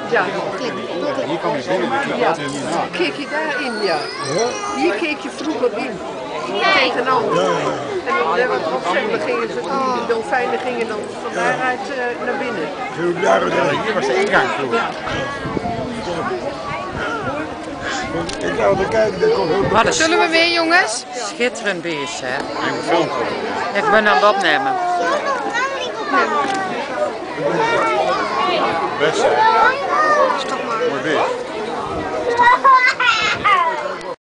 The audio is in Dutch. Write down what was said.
Ja. Hier kwam je binnen, maar Ja. dat er niet naar. Keek je daarin, ja. Hier keek je vroeger in. Tegenaan. En wat erop zeg, dan gingen ze, de dolfijnen gingen dan van daaruit naar binnen. Hier was de ingang vroeger. Ik ga er kijken, dat komt heel Zullen we weer, jongens? Schitterend beest, hè? En gefilmd worden. Ik ben aan het opnemen. Best, hè? Mooi beest.